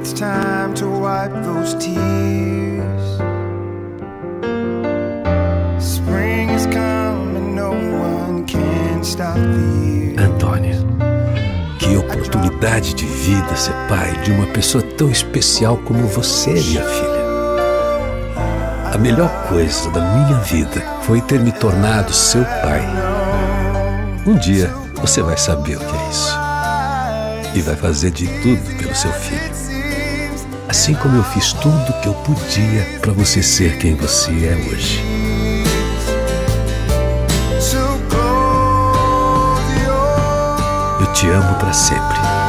it's time to wipe those tears. Spring is coming, no one can stop the year. Antônia, que oportunidade de vida ser pai de uma pessoa tão especial como você, minha filha. A melhor coisa da minha vida foi ter me tornado seu pai. Um dia você vai saber o que é isso e vai fazer de tudo pelo seu filho. Assim como eu fiz tudo o que eu podia para você ser quem você é hoje. Eu te amo para sempre.